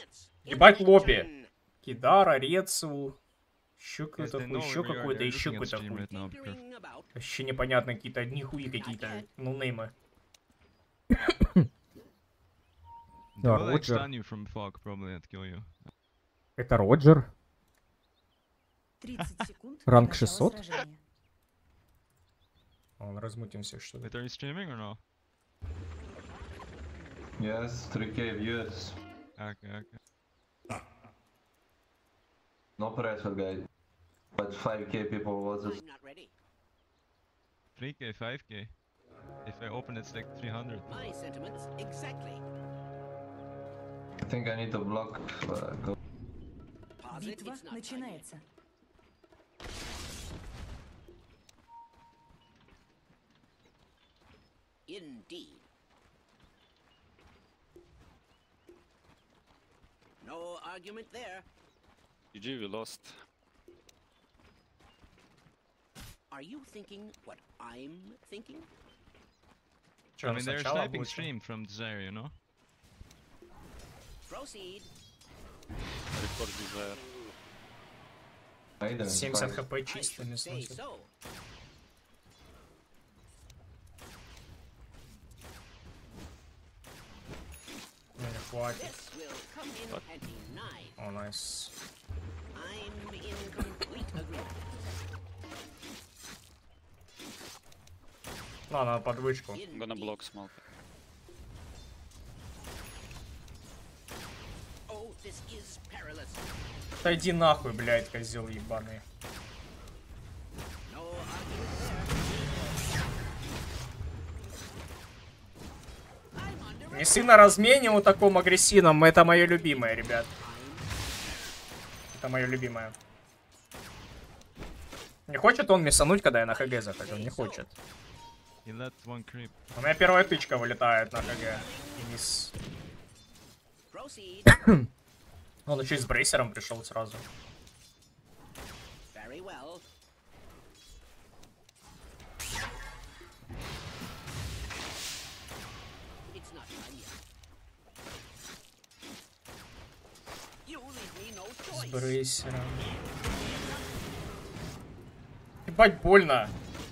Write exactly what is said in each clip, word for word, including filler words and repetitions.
Ебать лобби. Кидара, Рецу. Еще какой-то хуй, еще какой-то, еще какой-то хуй. Вообще непонятно, какие-то одни хуи какие-то, нонеймы. Да, Роджер. Это Роджер. Ранг шестьсот. Он размутимся, что ли? Are you streaming or no? Yes, three K viewers. Okay, okay. No pressure, guys. But five K people was it? three K, five K. If I open it's like three hundred. My sentiments exactly. I think I need to block. Uh, go. Битва начинается. Indeed. No argument there. G G, we lost. Are you thinking what I'm thinking? I mean, there's sniping stream from this area, you know? Proceed. Report desire. семьдесят хп чисто не сносит. Не, не хватит. О, найс. Ладно, под вышку. Gonna block smoke. Да иди нахуй, блядь, козел ебаный. Несы на размене вот таком агрессивном, это мое любимое, ребят. Это мое любимое. Не хочет он мясануть, когда я на ХГ захожу? Не хочет. У меня первая тычка вылетает на ХГ. И мисс. Он еще и с брейсером пришел сразу. С брейсером. Ебать больно.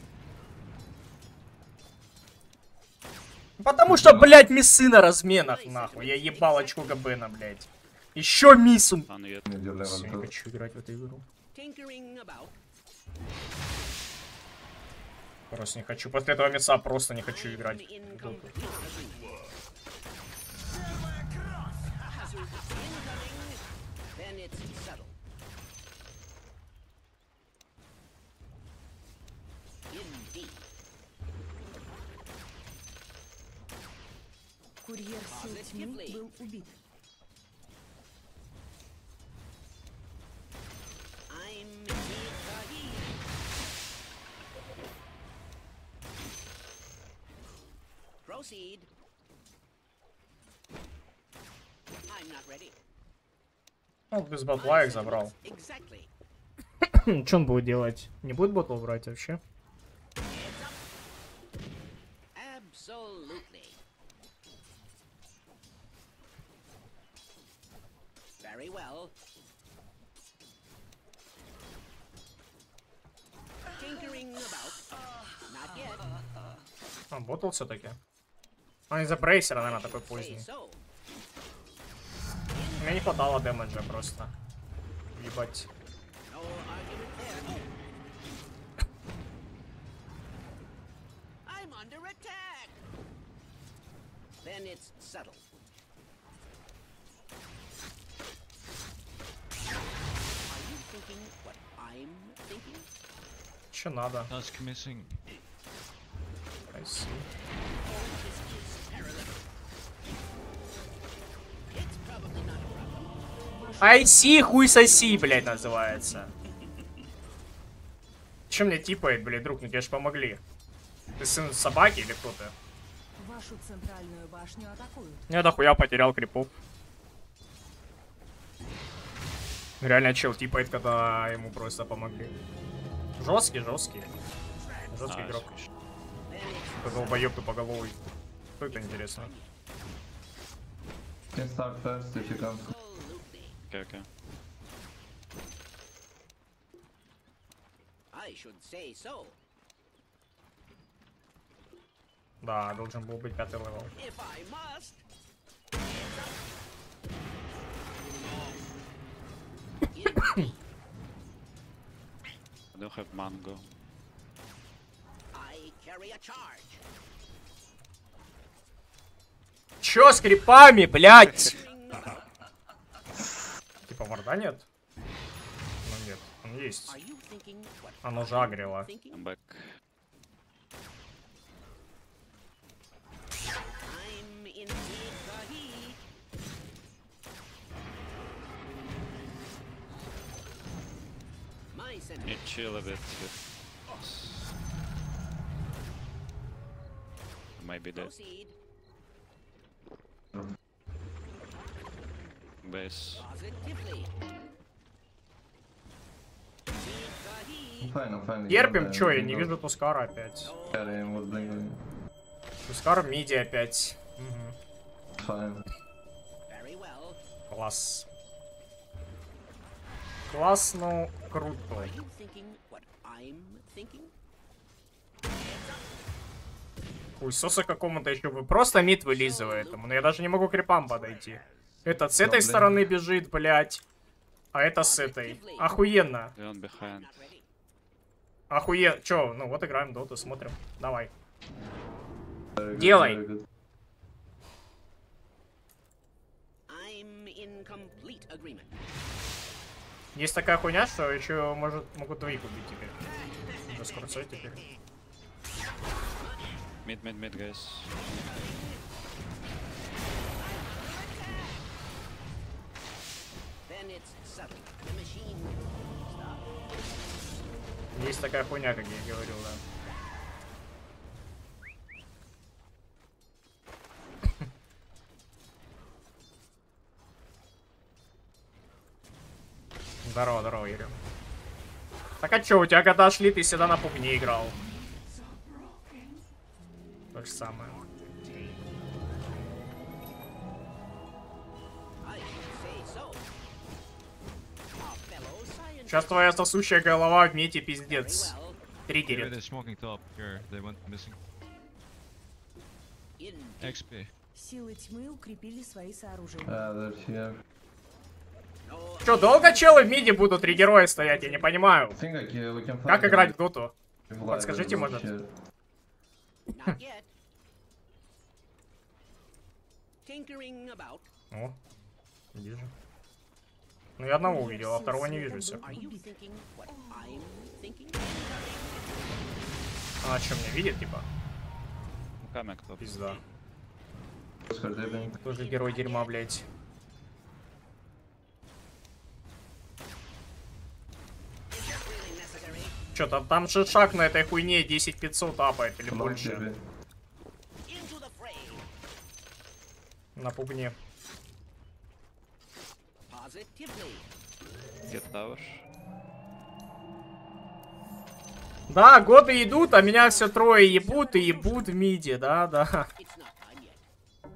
Потому что, блядь, миссы на разменах, нахуй. Я ебал очко ГБна, блядь. Еще миссу. Все, не хочу играть в эту игру. Просто не хочу. После этого мисса просто не хочу играть. Курьер сил тьмы был убит. Proceed. I'm not ready. Он без батла их забрал. Что он будет делать? Не будет батл брать вообще? Absolutely. Very well. Tinkering about. Not yet. А, ботл все-таки. Он из-за брейсера, наверное, такой поздний. Мне не хватало дэмэджа просто. Ебать. Че надо? I see. I see, хуй соси, блядь, называется. Че мне типает, блядь, друг, ну тебе ж помогли. Ты сын собаки или кто ты? Вашу центральную башню атакуют. Я дохуя потерял крипов. Реально чел типает, когда ему просто помогли. Жесткий, жесткий. Жесткий игрок. Это долбоеб тупоголовый. Кто это, интересно? Can start first if you can. Okay, okay. I should say so. Да, должен был быть пятый левел. If I must. I don't have mango. I carry a charge. Чё с крипами, блядь? Типа варда нет? Ну нет, он есть. Are you thinking what Оно же I'm агрило. thinking? I'm back. I'm indeed the heat. My Need sentiment. to chill a bit with... Maybe the Proceed. base. Positively. Indeed the heat. I'm fine, I'm fine. Терпим, чё, я не вижу Тускара опять. Carry him with blinking. Тускар в миде опять. Угу. Fine. Very well. Класс. Класс, ну, круто. Are you thinking what I'm thinking? Хуйсоса какому-то еще вы просто мид вылизывает ему, но я даже не могу к крипам подойти. Этот с этой стороны бежит, блядь. А это с этой. Охуенно. They're on behind. Not ready. Охуенно. Чё, ну вот играем доту, смотрим. Давай. Very good, Делай. very good. I'm in complete agreement. Есть такая хуйня, что еще может, могут двоих убить теперь. Уже скоро все теперь. Mid, mid, mid, guys. Then it's settled. The machine. Stop. Есть такая хуйня, как я говорил, да. Здорово, здорово, Юрий. Так а чё, у тебя когда шли, ты всегда на пугне играл. То же самое. I should say so. Our fellow scientist. Сейчас твоя сосущая голова в мете пиздец. Well, Maybe Триггерит. they're smoking top. Here, they went missing. in X P. Силы тьмы укрепили свои сооружения. Yeah, they're here. no Чё, долго челы в миде будут три героя стоять? Я не понимаю. I think like, yeah, we can find Как them играть в доту? live Подскажите, and может? shit. not yet. Tinkering about. О, вижу. Ну я одного увидел, а второго не вижу все. Are you thinking what I'm thinking? А что, меня видит, типа? Coming top. Пизда. Oscar dipping. Тоже герой дерьма, блядь. Really necessary. Чё, там, там же шаг на этой хуйне десять пятьсот апает или Long больше. dipping. Into the fray. На пугне. Positively. Get tower. Да, годы идут, а меня все трое ебут и ебут в миде, да, да. It's not time yet.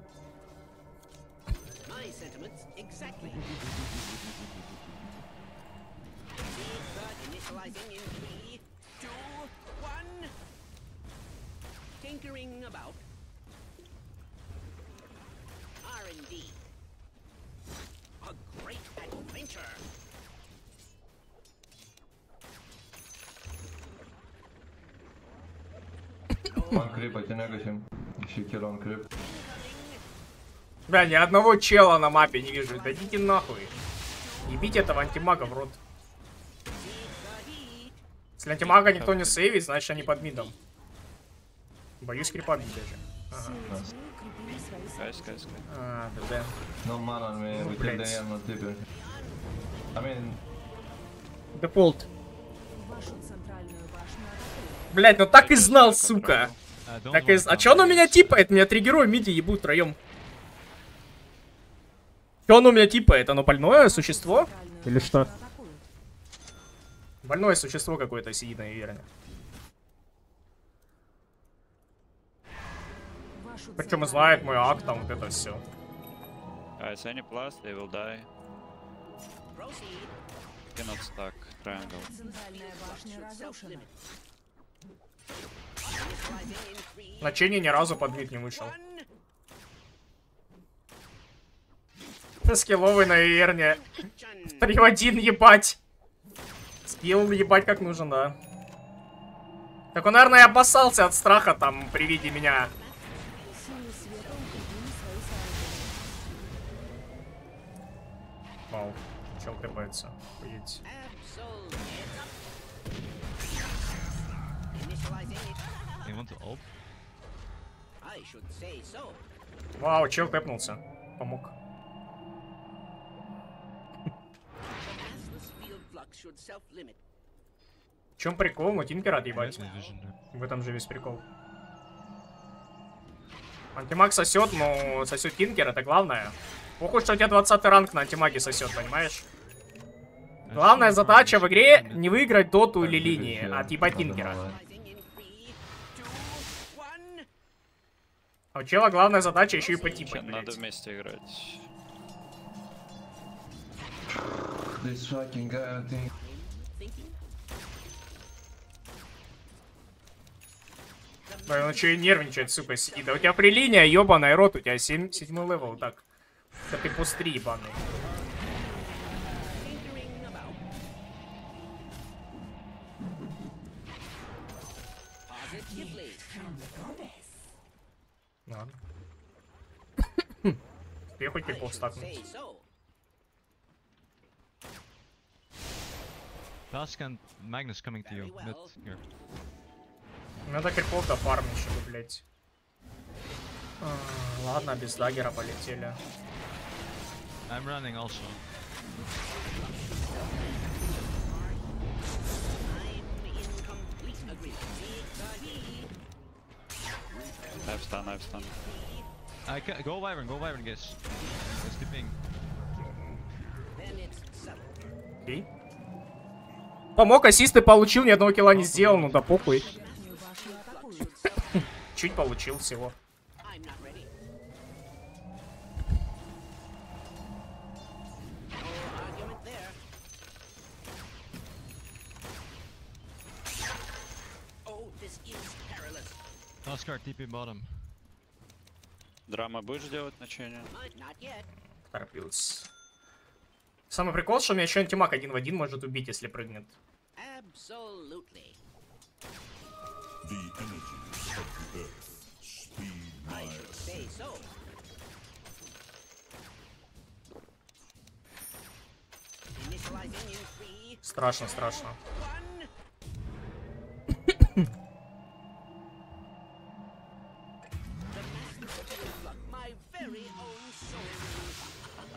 My sentiments exactly. Initializing in three, two, one. Tinkering about. R and D. A great adventure. One creep, I can egg him. If you kill on creep. Бля, ни одного чела на мапе не вижу. Да идите нахуй. Ебите этого антимага в рот. Если антимага никто не сейвит, значит они под мидом. Боюсь крипа бить даже. Ага. Силы тьмы укрепили свои Guys, сооружения. guys, guys. А, да, да. No man on me, Ну, we kill блядь. the I'm not dipping. I mean, Дефолт. Вашу центральную башню атакуют. Блять, ну так и знал, сука. Uh, don't Так и... lock А down, чё он у меня guys. типает? Меня три героя в миде ебут втроем. Чё он у меня типает? Оно больное существо? Центральную Или что? башню атакуют. Больное существо какое-то сидит, наверное. Вашу Причем центральную знает мой башню акт, там вот это атакуют. все. Guys, any plus, they will die. Proceed. Cannot stack triangle. Центральная башня разрушена. Initializing in three, Значение ни разу под мид не вышел. one. Скилловый на Верне. Action. три в один, ебать. Скилл ебать как нужен, да. Так он, наверное, опасался от страха там при виде меня. Силы света укрепили свои сооружения. Вау, чел копается. Охуеть. Absolute. Heads up. Initializing it. You want to ult? I should say so. Вау, чел тэпнулся. Помог. Massless field flux should self-limit. В чем прикол? Ну, Тинкера отъебать. Yes, vision there. В этом же весь прикол. Антимаг сосет, но сосет Тинкер, это главное. Похуй, что у тебя двадцатый ранг на антимаге сосет, понимаешь? Главная задача в игре не выиграть доту или линии, а отъебать Тинкера. Initializing in three, two, one. А у чела главная задача еще и потипать, Надо блядь. вместе играть. This fucking guy, I think. Thinking. Да, он что и нервничает, сука, сидит. Да у тебя при линии, ебаный рот, у тебя семь, седьмой левел, так. Да ты пустри, ебаный. Tinkering about. Positively. Ладно. Ты хоть I прикол should стакнуть. say so. Tusk and Magnus coming to you. Very Mid well. here. Надо крипов дофармить, чтобы, блядь. А, ладно, без даггера полетели. I'm running also. I'm in complete agreement. Take the lead. I have stun, I have stun. I ca go Wyvern, go Wyvern, guys. It's the ping. Then it's settled. Окей. Помог, ассисты получил, ни одного килла не сделал, ну да похуй. Верхнюю башню атакуют. Чуть получил всего. I'm not ready. No argument there. Oh, this is perilous. Tuskar T P bottom. Драма будешь делать значение? Might not yet. Торопился. Самый прикол, что меня еще антимаг один в один может убить, если прыгнет. Absolutely. The energy of the earth. Speed I my should say so. Initializing in three, Страшно, страшно. one. The master field flood, my very own soul.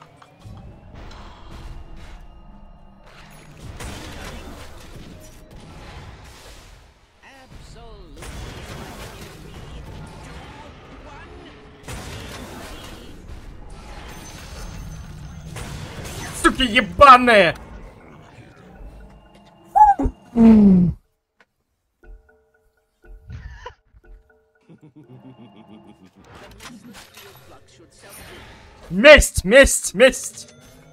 Absolutely. Three, two, one. Суки ебаные! Field flux should self-destruct. Месть, месть, месть!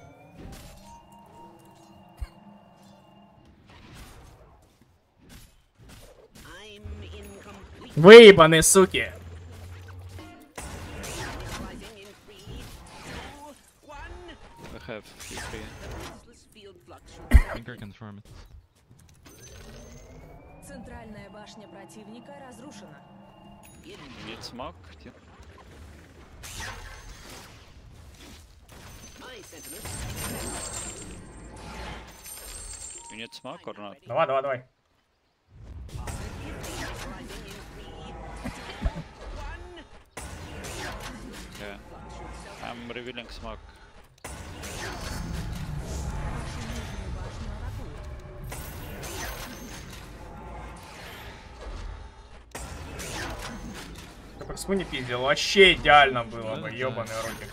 I'm in complete. Выебаны, суки! Initializing in three, two, one. I have Q three. Restless field flux should Tinker confirm it. Центральная башня противника разрушена. Need smoke? Ti- My sentiments. You need smoke or not? Давай, давай, давай. Initializing in three, two, one. Yeah. I'm revealing smoke. Вашу нижнюю башню атакуют. Ты по не пиздил, вообще идеально было бы, ебаный ротик.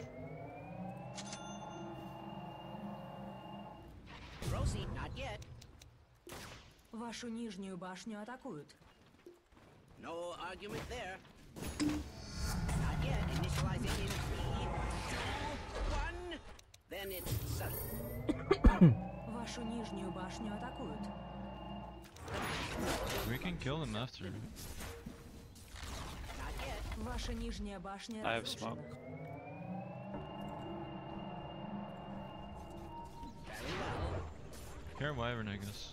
Proceed, not yet. Вашу нижнюю башню атакуют. No argument there. Not yet. Initializing in three, two, one. Then it's subtle. Вашу нижнюю башню атакуют. We can kill them after. Not yet. Ваша нижняя башня I have разрушена. smoke. Very well. Here, Wyvern, I guess.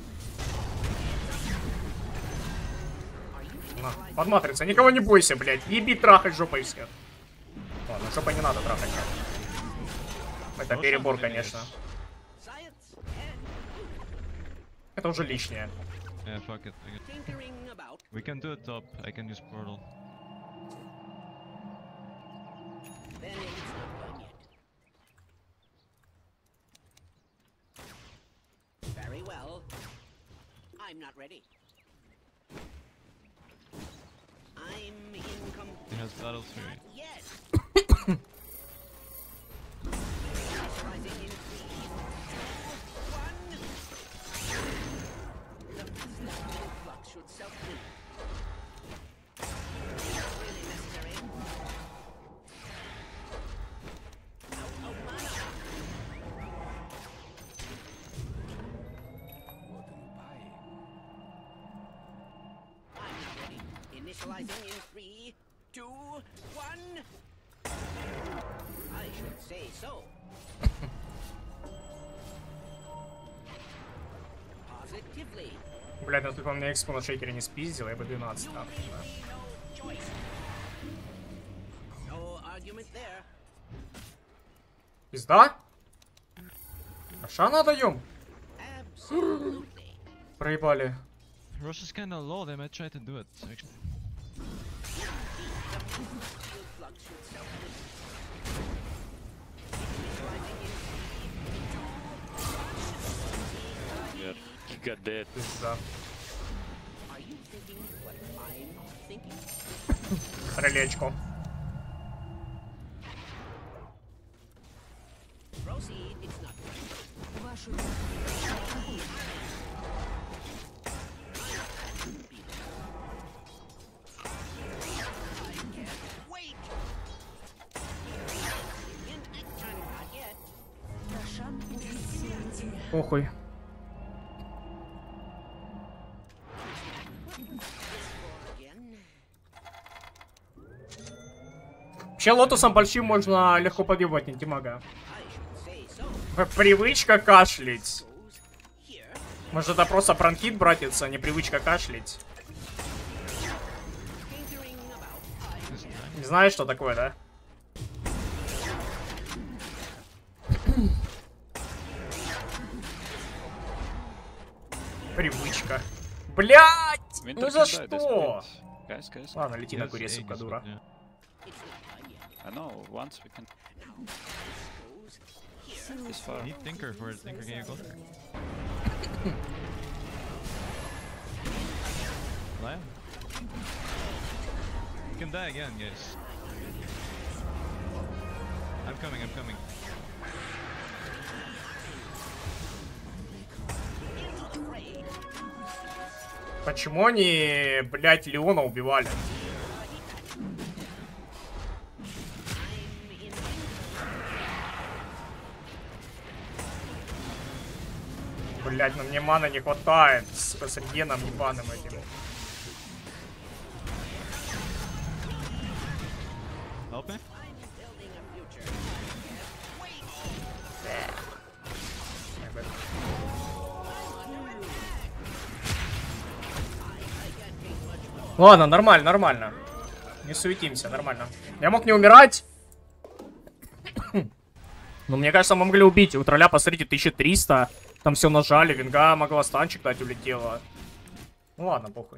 На, под матрицей. Никого не бойся, блядь. Еби трахать жопой всех. Ладно, жопой не надо трахать. Это перебор, конечно. Science and Это уже лишнее. Yeah, fuck it. I guess. tinkering about. We can do it top. I can use portal. Then it's not done yet. Very well. I'm not ready. I'm incomplete. He has battle fury. Yes. Rising in three, two, one. The physical flux should self-clean. Really necessary. Out of mana. I'm not ready. Initializing in three, two, one. I should say so. Positively. Блядь, ну ты по мне экспо на шейкере не спиздил, я бы двенадцать там. You leave me no choice. No argument there. Пизда? А шана даем? Absolutely. Проебали. Rush is kinda low. They might try to do it. Actually. Flux should self-clean. Yeah, he got dead. Пизда. Are you thinking what I'm thinking? Крылечко. Proceed. It's not right. Вашу нижнюю башню атакуют. Wait. In action. Not yet. Рошан убийца. Похуй. Again. Вообще лотусом большим можно легко подъебать антимага. I should say so. В- Привычка кашлять. Goes here. Может это просто бронхит, братец, а не привычка кашлять? Tinkering about. I This time. Не знаешь, что такое, да? Привычка. Блять! Winter Ну can за die this что? point. Guys, guys. Ладно, лети на Yes, куре, Aegis, сука, but дура. yeah. It's not done yet. I know, once we can... Goes here. Силы This far. Need Tinker for it. Tinker, can you go there? Lion? You can die again, guys. I'm coming, I'm coming. Почему они, блять, Леона убивали? Блять, ну мне маны не хватает, сука, с регеном ебаным этим. Help me? Ладно, нормально, нормально. Не суетимся, нормально. Я мог не умирать. Но мне кажется, мы могли убить. У тролля, посмотрите, тысяча триста. Там все нажали. Винга могла станчик дать, улетела. Ну ладно, похуй.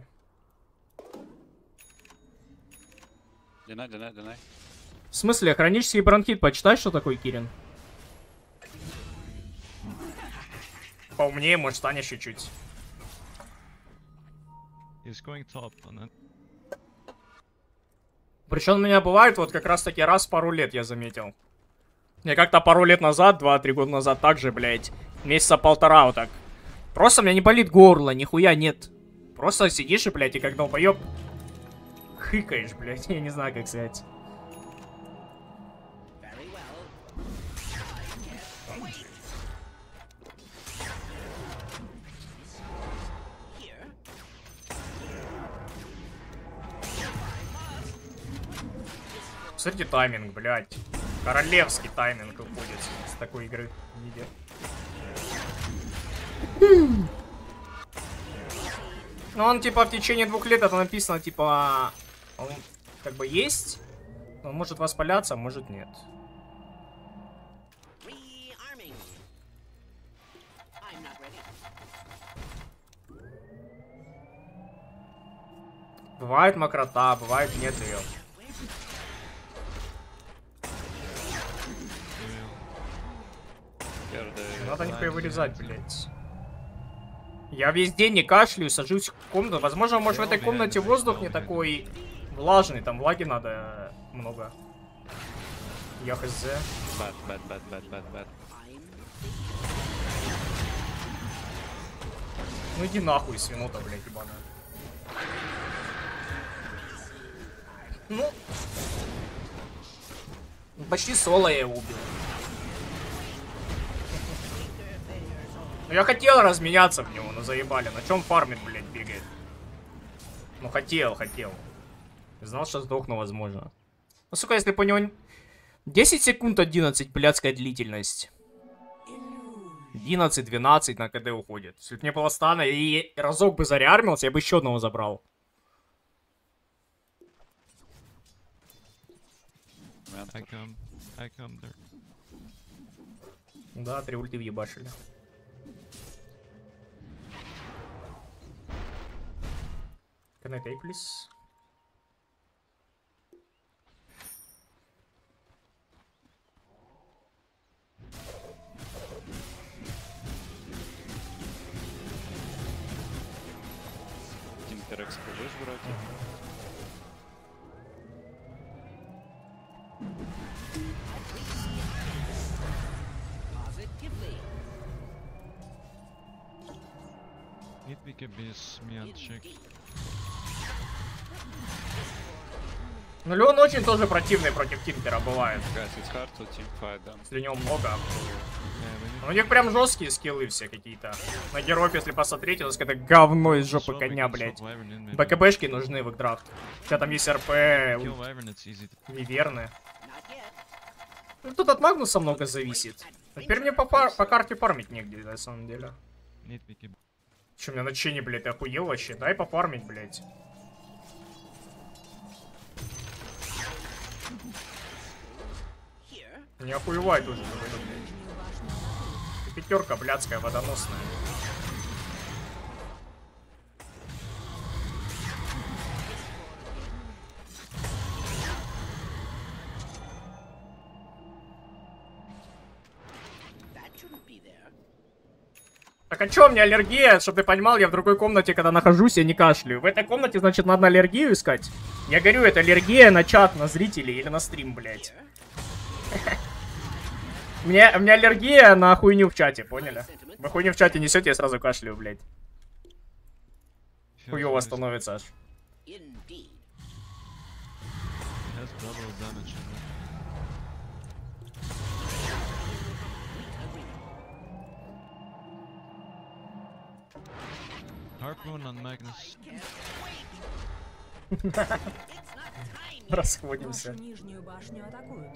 Deny, deny, deny. В смысле, хронический бронхит, почитай, что такое, Кирин? Поумнее, может, станешь чуть-чуть. He's going top on that. Причем у меня бывает вот как раз таки раз в пару лет, я заметил. Я как-то пару лет назад, два-три года назад также, блядь, месяца полтора вот так. Просто у меня не болит горло, нихуя нет. Просто сидишь и, блядь, и как долбоёб хыкаешь, блядь, я не знаю, как сказать. Very well. Смотрите тайминг, блядь. Королевский тайминг уходит с такой игры. Виде. Ну он типа в течение двух лет это написано, типа он как бы есть, но он может воспаляться, а может нет. Rearming. I'm not ready. Бывает мокрота, бывает нет ее. Here the Надо нихуя вырезать, блядь. Я весь день не кашляю, сажусь в комнату. Возможно, может в этой комнате воздух не такой влажный, там влаги надо много. Я хз. bad, bad, bad, bad, bad, bad. Ну иди нахуй, свинота, блядь, ебаная. Ну. Почти соло я его убил. Ну я хотел разменяться в него, но заебали. На чем фармит, блядь, бегает? Ну хотел, хотел. Знал, что сдохну, возможно. Ну, сука, если по него... десять секунд, одиннадцать, блядская длительность. одиннадцать двенадцать на КД уходит. Если бы не было стана и разок бы зареармился, я бы еще одного забрал. I come, I come there. Да, три ульты въебашили. Can I take, please? Тинкерекс будешь брать? Positively. Нитвики без мянчик. Ну, Леон очень тоже противный против Тинкера бывает. Guys, it's hard to team fight them. Если у него много. Yeah, we Но у них прям жесткие скиллы все какие-то. На героев, если посмотреть, у нас какое-то говно из жопы коня, блядь. БКБшки нужны в их драфт. Сейчас там есть РП, Kill Wyvern, it's easy to... виверны. Not yet. Ну, тут от Магнуса много зависит. А теперь мне по, пар- по карте фармить негде, на самом деле. Нитвики. Че, у меня на чине, блядь, ты охуел вообще? Дай пофармить, блядь. Here. Не охуевай тоже, блядь. Ты пятерка блядская, водоносная. That shouldn't be there. Так а чё, у меня аллергия? Чтобы ты понимал, я в другой комнате, когда нахожусь, я не кашляю. В этой комнате, значит, надо аллергию искать. Я говорю, это аллергия на чат, на зрителей или на стрим, блядь. У меня, у меня аллергия на хуйню в чате, поняли? Вы хуйню в чате несете, я сразу кашляю, блядь. Хуёво становится аж. Indeed. Has double damage in it. Harpoon on Magnus. It's not time. Расходимся. Вашу нижнюю башню атакуют.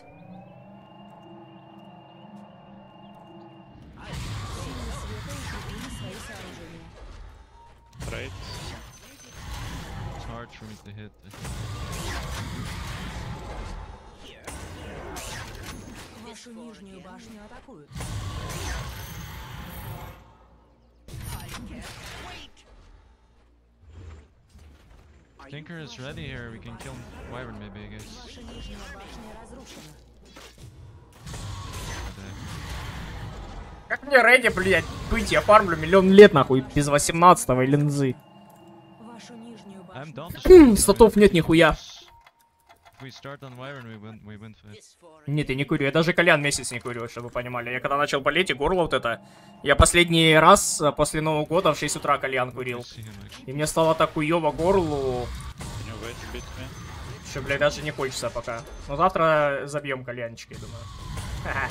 Силы света укрепили свои сооружения. Trade. It's hard for me to hit. Here. Вашу нижнюю башню атакуют. I can't wait. Are you Tinker is ready here. We can kill Wyvern maybe, I guess. Ваша нижняя башня разрушена. Как мне Рэди, блядь, быть? Я фармлю миллион лет, нахуй, без восемнадцатого линзы. Вашу нижнюю I'm башню. down to start. Статов нет нихуя. If we start on Wyvern, we win, we win for it. this for Нет, я не курю. Я даже кальян месяц не курю, чтобы вы понимали. Я когда начал болеть, и горло вот это... Я последний раз а, после Нового года в шесть утра кальян курил. See him actually. И мне стало так хуёво горлу, Can you wait a bit, man? что, блядь, даже не хочется пока. Но завтра забьем кальянчики, я думаю. Ха-ха.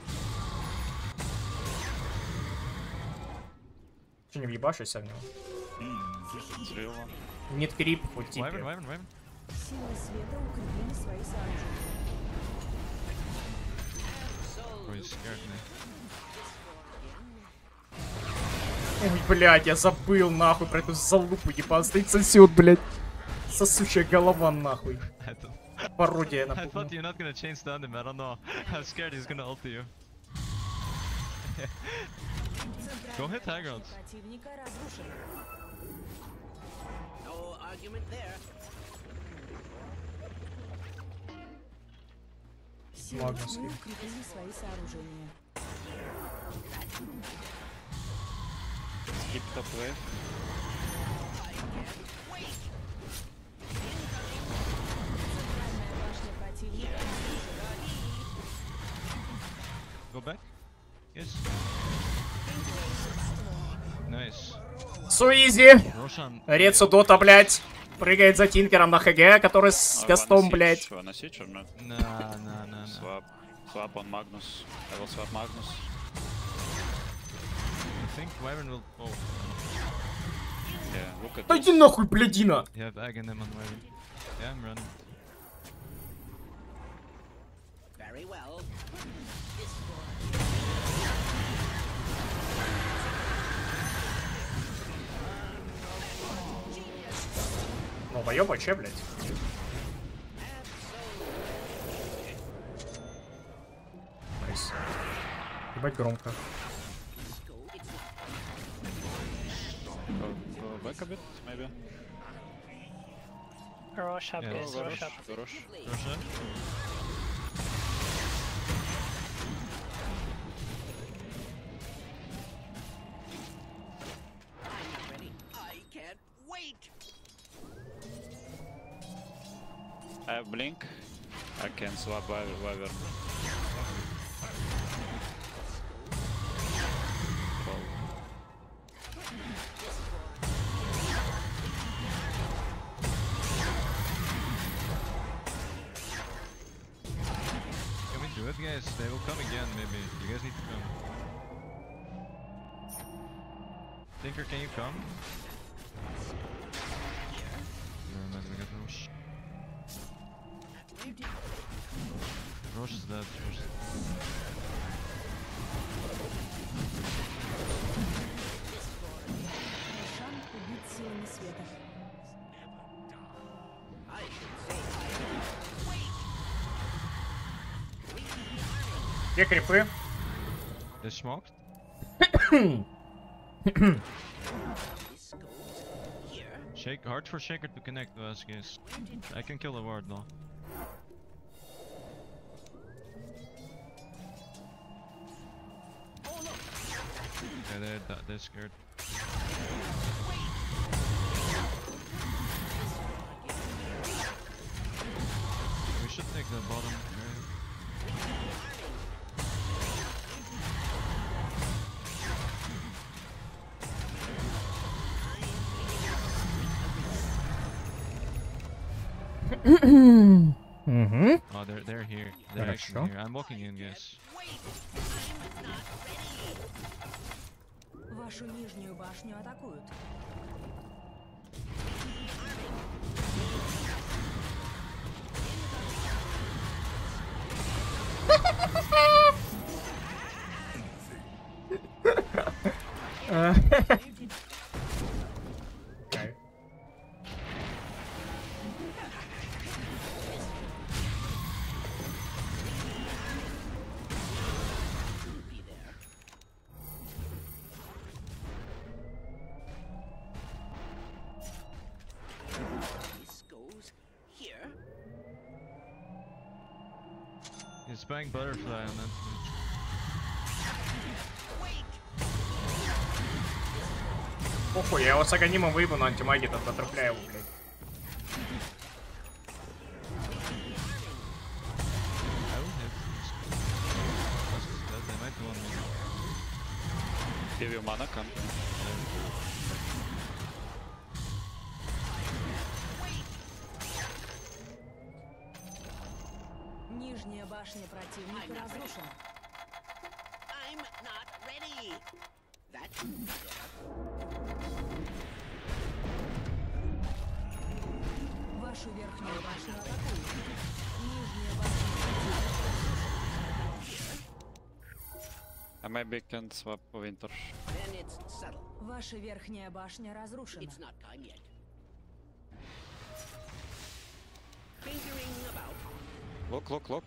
Че, не въебашишься в него? Зрело. Нет крип по Wyvern, типе. Wyvern, Wyvern. Силы света укрепили свои сооружения. Oh, you scared me. Ой, блядь, я забыл нахуй про эту залупу ебан стоит сосет, блядь. Сосущая голова нахуй. I thought, Пародия на I thought you're not gonna change down him. I don't know. I was scared he's gonna ult you. Go hit high grounds. Противника разрушен. No argument there. Силы Ладно, тьмы укрепили свои сооружения. Skip top wave. Центральная башня противника разрушена. Go back. Yes. Nice. Суизи! Roshan. Рецу Дота, блядь. Прыгает за Тинкером на ХГ, который с Uh, гастом, wanna блядь. siege- Wanna siege or not? Nah, nah, nah, nah. Swap. Swap on Magnus. I will swap Magnus. I think Wyvern will. Oh, Yeah, look at Да this. иди нахуй, блядина! you have Ag in him on Wyvern. Yeah, I'm running. Very well. Ну, боёба, че, блядь? Найс. Ебать громко. Go, go back a bit, maybe. Rosh up, Yeah. guys, Go Rosh rush, up. go rush. Roshan. I'm not ready. I can't wait. I have blink. I can swap Wyver- Wyvern. Well, Can we do it, guys? They will come again, maybe. You guys need to come. Tinker, can you come? Never mind, we got Rosh. Rosh is dead. Rosh is Рошан убит силами света. I should say Где крипы? They smoked? this goes here. Shake hard for Shaker to connect to us, guys. I can kill the ward though. Yeah, they're, th- they're scared. We should take the bottom. area. Угу. Oh, they're they're here. They're actually Хорошо. here. I'm walking in, guys. Вашу нижнюю башню атакуют. This goes here. He's buying butterfly on that. Похуй, я его с Аганимом выебу на антимаге, тут потрапляю его, блядь. I will hit. Plus is dead. They might do one more. give you mana, come. Нижняя башня противника разрушена. I'm not ready. That's Вашу верхнюю башню атакуют. Нижняя башня I maybe can swap Winter. Then it's settled. Ваша верхняя башня разрушена. It's not time yet. Figuring about. Look, look, look.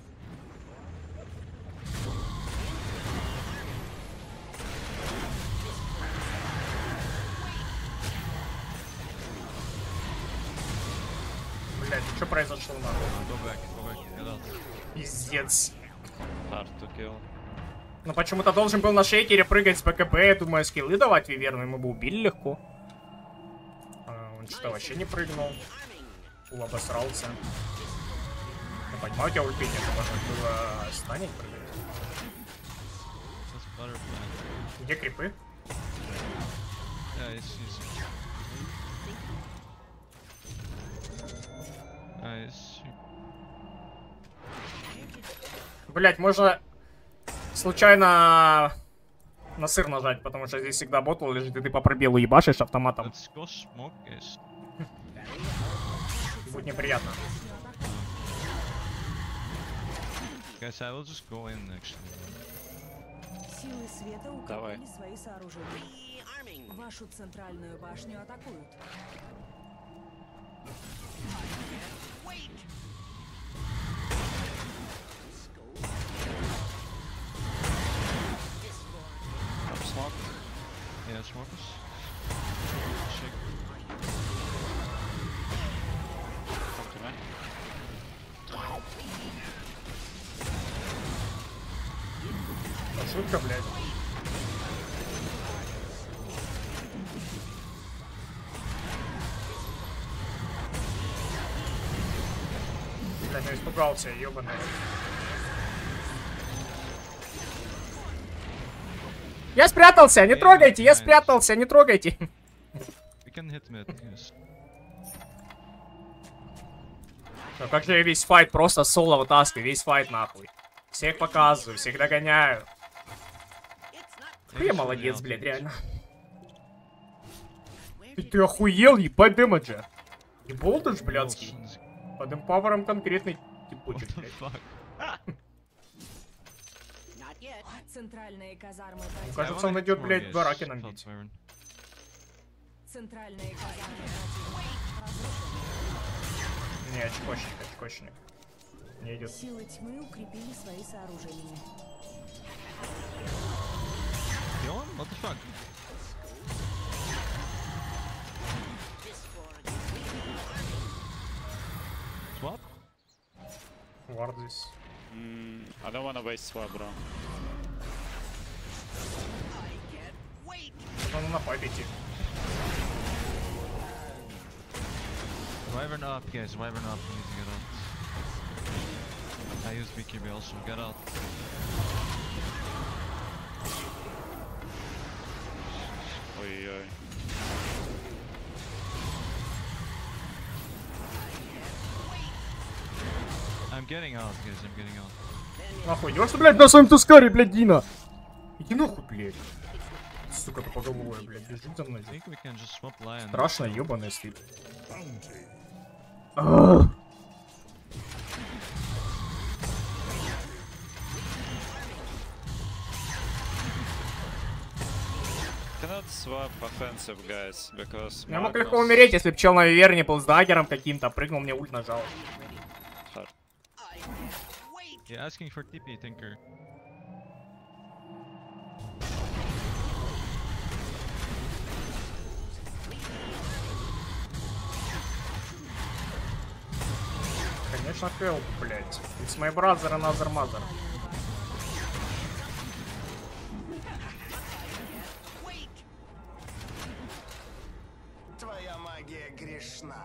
Блять, что произошло нахуй? Go back, go back, get out. Пиздец. Hard to kill. Но почему-то должен был на шейкере прыгать с БКБ, я думаю, скиллы давать Виверну, ему бы убили легко. А, он что, вообще не прыгнул? Фул обосрался. Я понимаю, у тебя ульты нет, можно было станет прыгать. That's butterfly. Где крипы? Yeah, it's easy. Nice. Блять, можно случайно на сыр нажать, потому что здесь всегда ботл лежит, и ты по пробелу ебашишь автоматом. Let's go smoke, guys. Будет неприятно. Guys, I will just go in actually. Силы света Давай. укрепили свои сооружения. Rearming. Вашу центральную башню атакуют. Wait. Up smoke. Yeah, smokers. Shake. Come to me. Шутка, блядь. Блядь, я испугался, ёбаный. Я спрятался, не трогайте, я спрятался, не трогайте. We can hit mid, yes. Ну как же я весь файт просто соло вытаскиваю, весь файт нахуй. Всех показываю, всех догоняю. Я молодец, блядь, реально. Ты, ты охуел, ебать дэмэджа. И болтаж, блядский. Под эмпавером конкретный типочек, What the блядь. fuck? Not yet. Центральные казармы Мне противника. кажется, он идет, блядь, бараки нам бить. Центральные казармы противника разрушены. Не, очкочник, очкочник. Не идет. Силы тьмы укрепили свои сооружения. Kill him? What the fuck? Swap? Вард здесь. Mm, I don't wanna waste swap, bro. Ну, на файт идти. Wyvern up, guys. Wyvern up. We need to get out. I use B K B also. Get out. Ой-ой-ой. I'm getting out, guys. I'm getting out. Нахуй, идешь, блядь, на своем тускаре, блядь, Дина. Иди нахуй, блядь. Сука, тупоголовая, блядь, бежит за мной. I think we can just swap Lion. Страшно, ебаный слип. Cannot swap offensive, guys, because Я мог Magnus- легко умереть, если б чел на Виверне был с даггером каким-то, прыгнул, мне ульт нажал. Hard. Yeah, asking for T P, Tinker. Конечно, help, блядь. It's my brother, another mother. Твоя магия грешна.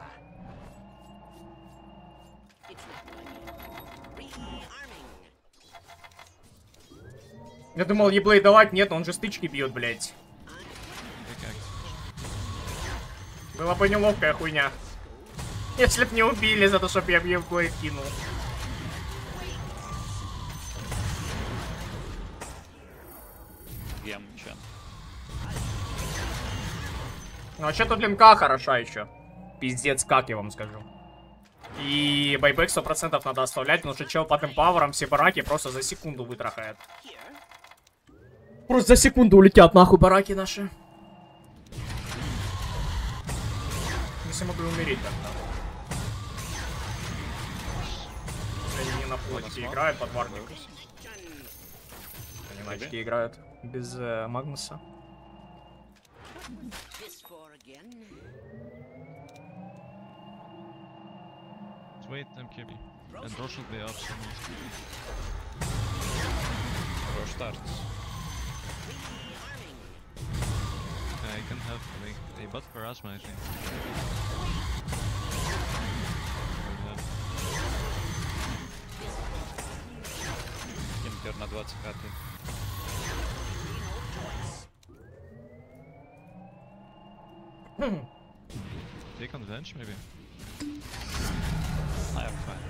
Я думал, еблей давать, нет, он же стычки бьет, блядь. Take act. Была бы неловкая хуйня. Если б не убили за то, чтоб я еблей кинул. Гем, чен. Ну а че тут линка хороша еще? Пиздец, как я вам скажу. И байбек сто процентов надо оставлять, потому что чел под эмпавером все бараки просто за секунду вытрахает. Просто за секунду улетят нахуй бараки наши. Если могу умереть тогда. Они не на плотике играют под варник. Они на очке играют без э, Магнуса. Wait, I'm Kirby. And Rosh should be up soon. Rush starts. Yeah, I can have like a butt for Asma, I think. Кинкер на двадцать пятый. Take on the bench, maybe. I am fine.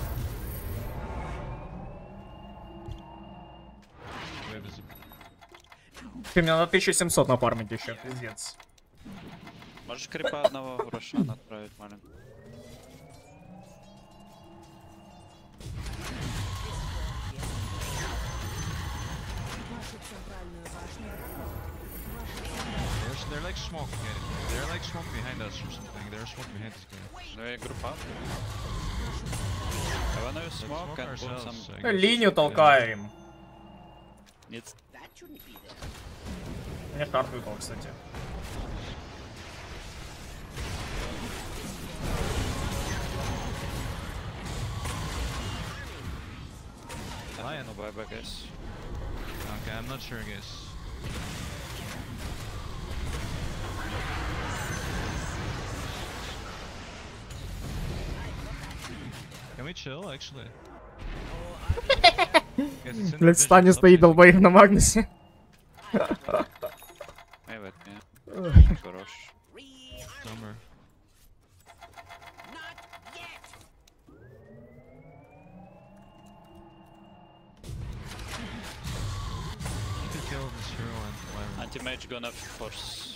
Wave is Ты меня на тысячу семьсот нафармить еще, пиздец. Можешь крипа одного в Рошан отправить, маленький. Нашу центральную башню. There's, they're like smoke. Yeah. They're like smoke behind us or something. They're smoke behind this guy. Ну и группа. I wanna use smoke Smoke and put ourselves, some... I guess. Линию толкаю им. Needs... Мне карт выпал, кстати. Lion or buyback, guys. Okay, I'm not sure, guys. Can we chill, actually? Guys, it's in the Блядь, vision, Стани stop стоит using долбоев на Магнусе. Maybe with me. Хорош. Summer. You can kill this hero and whatever. Anti-mage gonna force.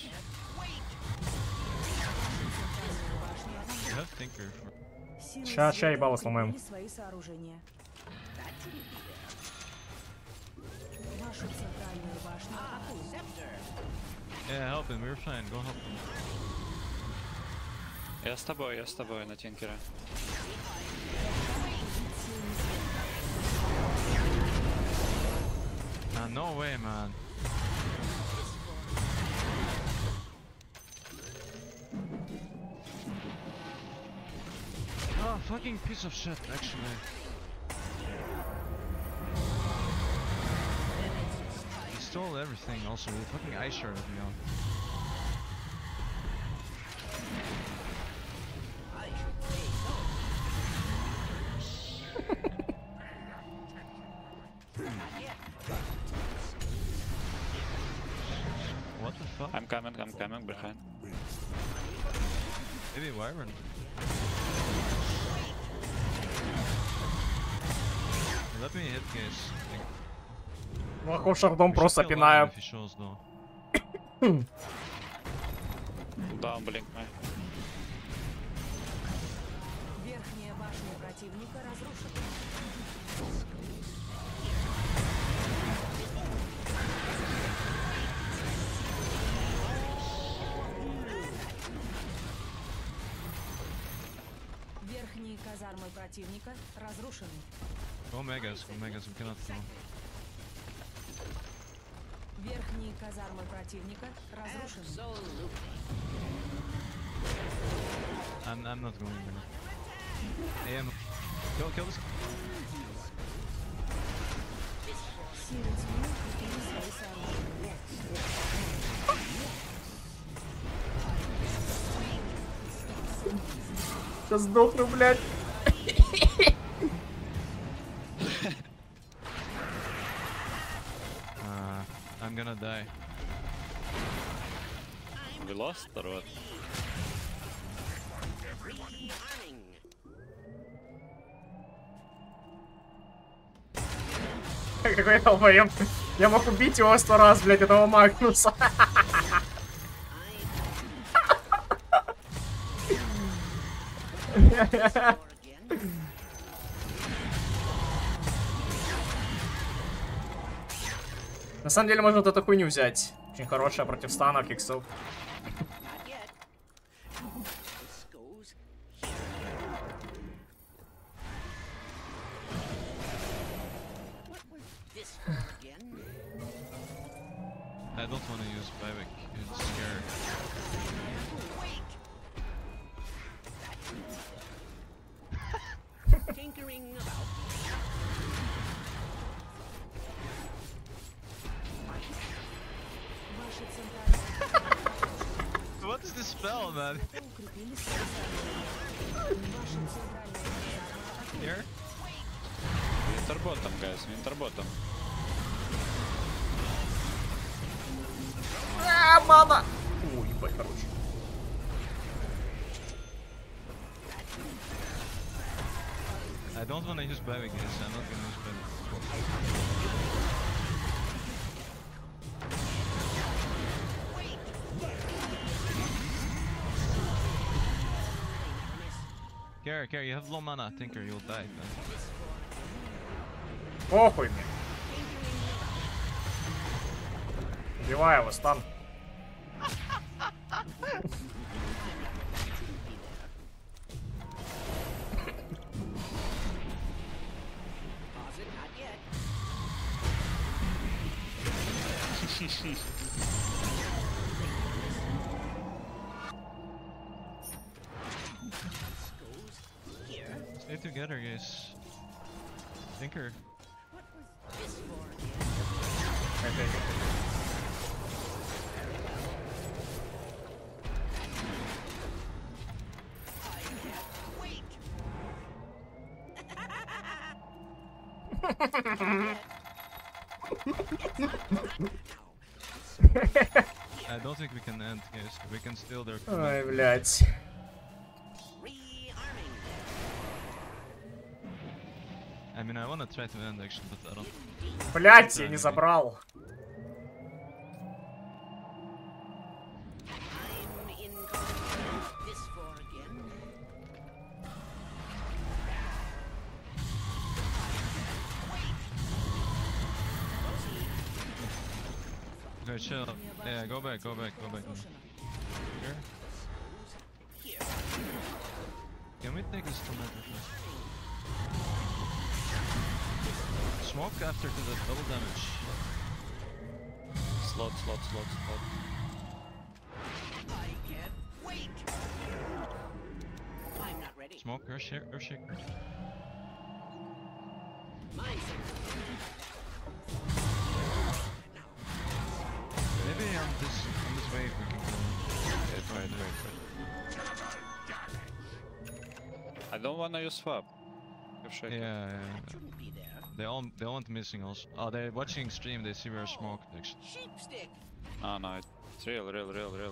You have Tinker for... Силы Ща, ща света ебало сломаем. укрепили свои сооружения. Нашу центральную башню атакуют. Yeah, help him, we're fine, go help him. Я с тобой, я с тобой на Тинкера. Man, no way, man. Oh, fucking piece of shit, actually. He stole everything also, he fucking ice sharded me on. What the fuck? I'm coming, I'm coming behind. Maybe Wyvern. Let me hit guys. Лохов шардом We просто should kill пинаю. Wyvern if he shows, though. Down blink me. Верхняя башня противника разрушена. Верхние казармы противника разрушены. Go Megas, go Megas, we cannot kill. Верхние казармы противника разрушены. I'm, I'm not going there. A M. Kill, kill this. Силы тьмы укрепили свои сооружения. Сейчас сдохну, блядь. Uh, I'm gonna die. We lost or what? Какой долбоем. Я мог убить его сто раз, блядь, этого Магнуса. На самом деле можно вот эту хуйню взять. Очень хорошая против станов, иксов. Not yet. This goes here. What was this for again? I don't want to use Vivek. It's scary. Wait. Tinkering about. Ваши центральные What is this spell, man? укрепили свои задания. Ваши центральные Here? Winterbottom, guys, Winterbottom. А, мана! Ой, ебать, короче. I don't want to use Vivek, guys. I'm not gonna use Vivek. Care, care, you have low mana, Tinker, you'll die, man. Похуй мне. Убиваю его, стан. Pause it, not yet. This goes here. Stay together, guys. Tinker. What was this for again? Wait. I don't think we can end, guys. We can steal their Ой, command. блядь. Rearming. I mean, I wanna try to end actually, but I don't. Блядь, я не забрал. I'm in control. This for again. Okay, chill. Yeah, go back, go back, go back. Here. Here. Can we take this tomato first? Smoke after to the double damage. Slot, slot, slot, slot. I can't wait. I'm not ready. Smoke, Earth Shaker, Earth Shaker. My second. Maybe on this on this wave we can go. Wait, wait, wait, wait. I don't wanna use swap. Give Yeah, shaker. yeah, yeah. Shouldn't be there. They all they all went missing also. Oh, they're watching stream. They see we're smoked actually. Sheepstick. Oh no, it's real, real, real, real.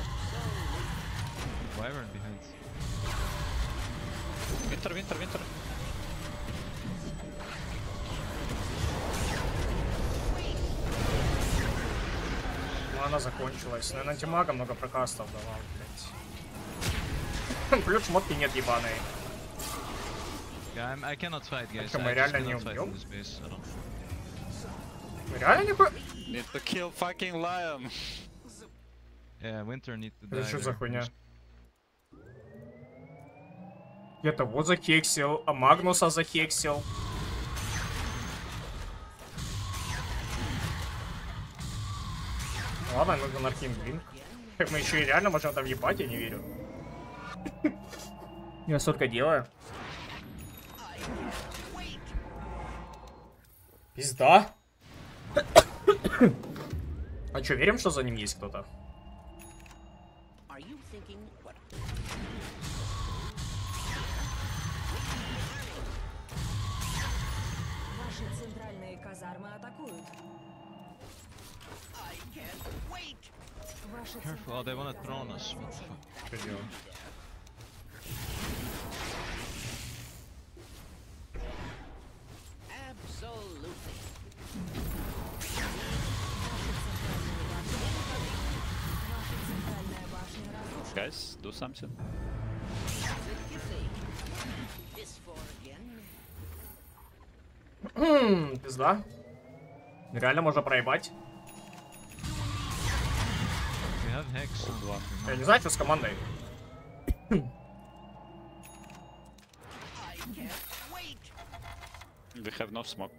Wyvern behind. Winter, winter, winter. Ну, она закончилась. Наверное, антимага много прокастов давал, блядь. Плюс шмотки нет ебаные. Yeah, I'm, I cannot fight, guys. Так, I мы just реально не cannot fight in убьем? this base. I don't. Мы реально не ху- Need to kill fucking lion. Yeah, Winter need to die. Это что за there. хуйня? Я того захексил, а Магнуса захексил. Ладно, нужно Архим Блин. Как мы еще и реально можем там ебать, я не верю. Я столько делаю. Пизда. А что, верим, что за ним есть кто-то? Are you thinking what? Ваши центральные казармы атакуют. I can't wait. Ваши Careful, oh, they wanna throne us. What the fuck? Что делать? Absolutely. центральная башня разрушена. Guys, do something. This for again. Хм, пизда. Реально можно проебать. We have Hex on one. Я не знаю, что с командой. They have no smoke.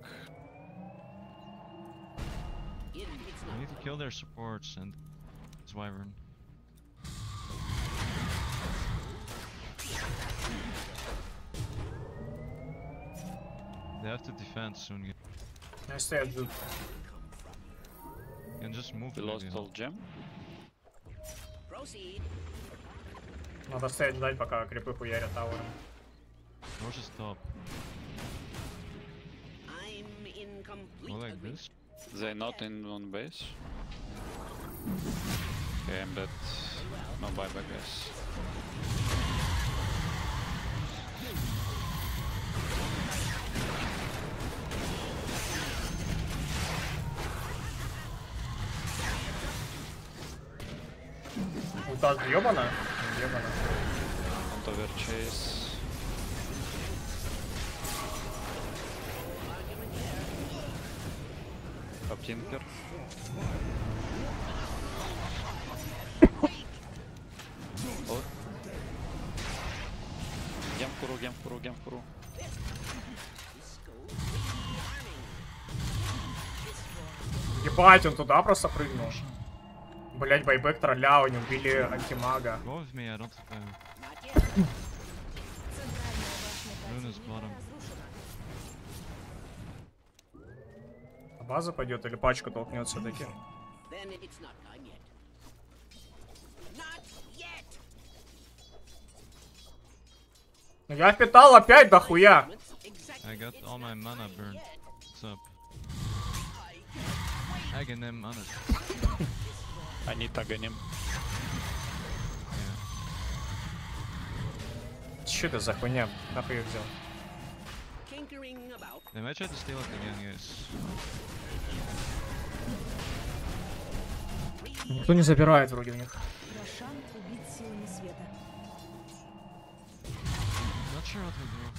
It, it's We not need to kill their supports and it's Wyvern. They have to defend soon. You Я стою, жду. can just move. We maybe, lost huh? all gem. proceed. Надо стоять ждать, пока крипы хуярят тауром. Or just stop. I'm in complete Go like agreement. this. They not in one base. Okay, I'm dead. No buyback, guys. Ульта въебана? Въебана. Don't over chase. Up tinker. Oh. Gem kuru, gem kuru, gem kuru. Ебать, он туда просто прыгнул. Блять, байбек тролля, они убили антимага. Go with me. I don't think I. Not yet. Rune is bottom. А база пойдет или пачка толкнет все-таки? Then it's not done yet. Not yet. Ну я впитал опять дохуя. Exactly. I got all my mana burned. What's up? I can them on it. I need Aghanim. Yeah. Че это за хуйня? Нахуй ее взял? Tinkering about. They might try to steal it again, guys. Никто не забирает вроде у них. Рошан убит силами света. Not sure what we do.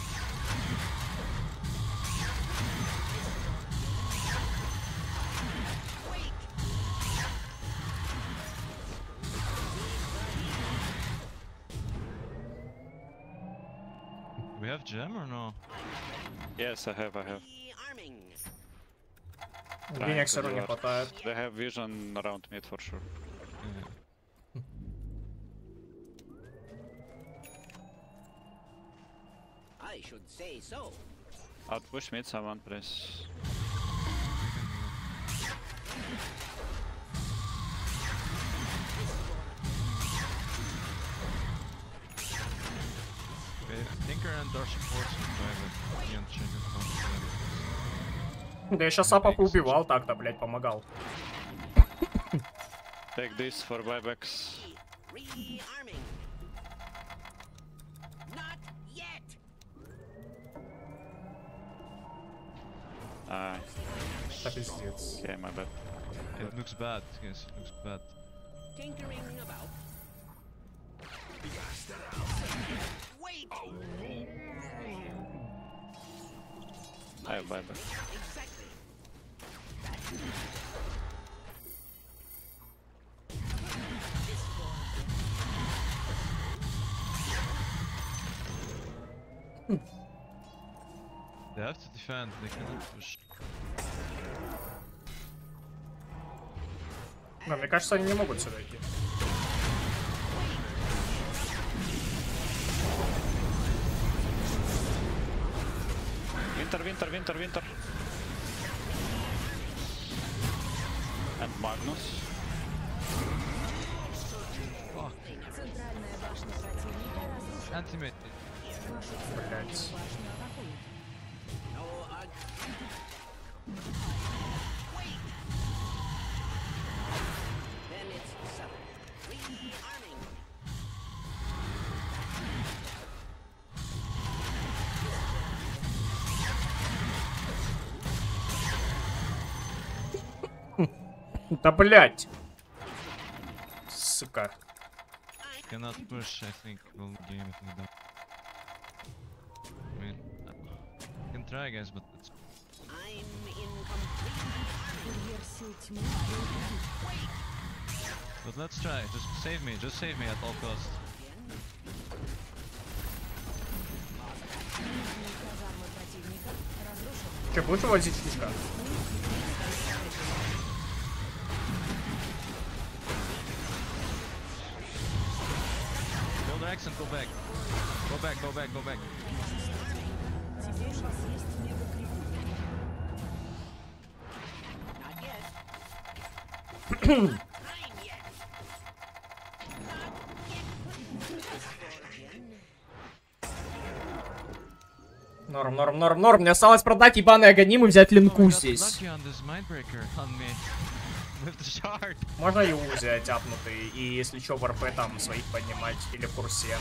Do we have gem or no? Yes, I have, I have. Rearming. Денег все равно не Trying to хватает. do it. They have vision around mid for sure. Yeah. I should say so. Outpush mid someone, please. Okay, Tinker and our supports will drive it. Can't change it from Да я сейчас Апаку убивал так-то, блять, помогал. Take this for buybacks. Rearming. Not yet. Ah, Да пиздец. okay, my bad. It looks bad, guys. It looks bad. Tinkering about. Wait. I have buyback. Exactly. They have to defend. They cannot push. Но мне кажется, они не могут сюда идти. Winter, winter, winter, winter. And Magnus. Центральная башня противника разрушена. Antimate. Вашу центральную Блять. башню атакуют. No, uh, then it's settled. Rearming. Да блять. Сука. Cannot push. I think we'll game it with them. I mean, I can try, guys, but it's I'm in Курьер сил тьмы. But let's try. Just save me. Just save me at all costs. Казармы противника разрушены. Че, будешь вывозить фишка? Kill the accent. Go back. Go back. Go back. Go back. Теперь у вас есть мега-крикуны. Not yet. Time yet. Норм, норм, норм, норм. Мне осталось продать ебаный Аганим и взять линку Oh, I got здесь. lucky on this Mindbreaker on me. With the shard. Можно Ю взять апнутый, и если что, в РП там своих поднимать, или в курсе.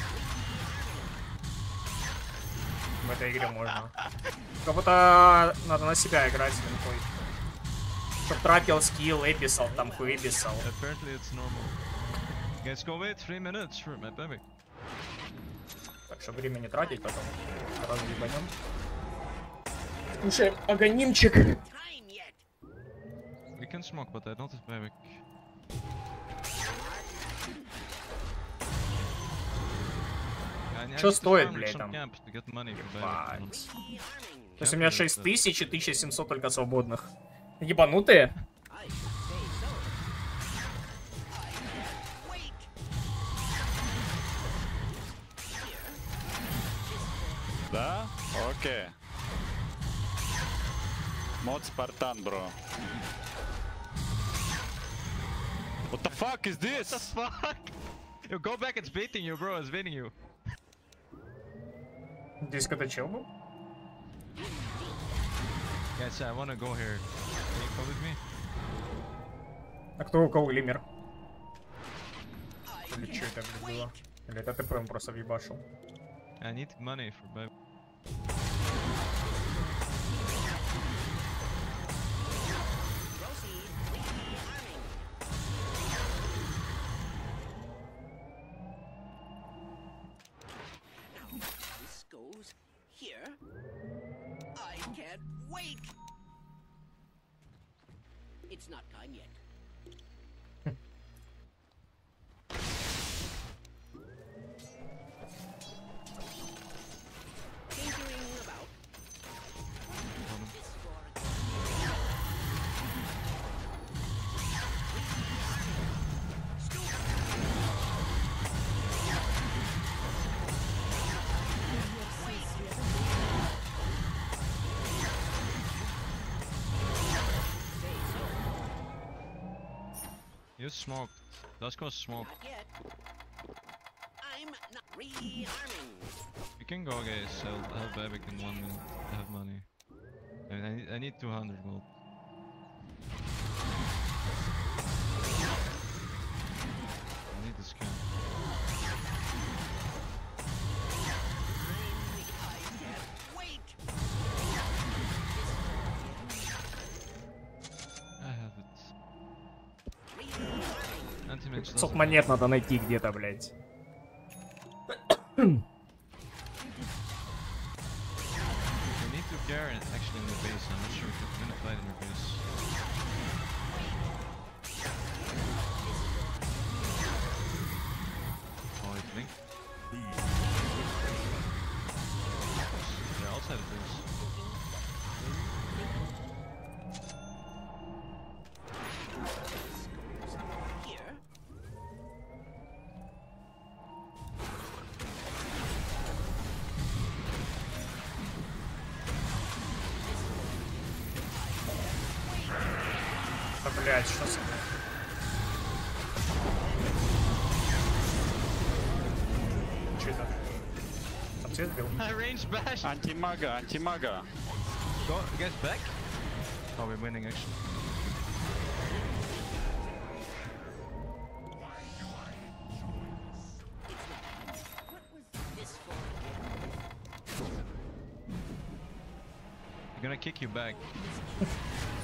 В этой игре можно. Как будто надо на себя играть с линкой. Чтоб тратил скилл, эписал, там хуй эписал. Apparently it's normal. Guys, go wait three minutes for my baby. Так что время не тратить потом. Сразу ебанем. Слушай, Аганимчик. Time yet. We can smoke, but I don't have baby. Чё стоит, блядь, там? Ебать. Ебать. То есть у меня шесть тысяч и тысяча семьсот только свободных. Ебанутые? I say so. Wait. Да? Окей. Мод Спартан, бро. What the fuck is this? Fuck! Yo, go back, it's baiting you, bro, it's baiting you. Здесь когда чел был? Guys, I wanna go here. Can you come with me? А кто у кого лимер? Или что это блядь, было? Или это ТП он просто въебашил? I need money for baby. Proceed. Rearming. Now, this goes here. I can't wait. It's not time yet. Tinkering about. This for You smoked. Let's go smoke. Not yet. I'm not rearming. You can go, guys. I'll have baby in one minute. I have money. I, I, need, I need two hundred gold. I need this gun. I can't wait. I have it. Rearming. Anti-mage пятьсот doesn't монет надо найти где-то, блядь. We need to care in- actually in the base. I'm not sure if we're gonna fight in your base. Oh, I think. They're outside of base. Here. Да, блядь, что с... Че это? Там цвет был? I range bash! Антимага, антимага. Go, guys, back? Oh, we're winning actually. This for We're gonna kick you back.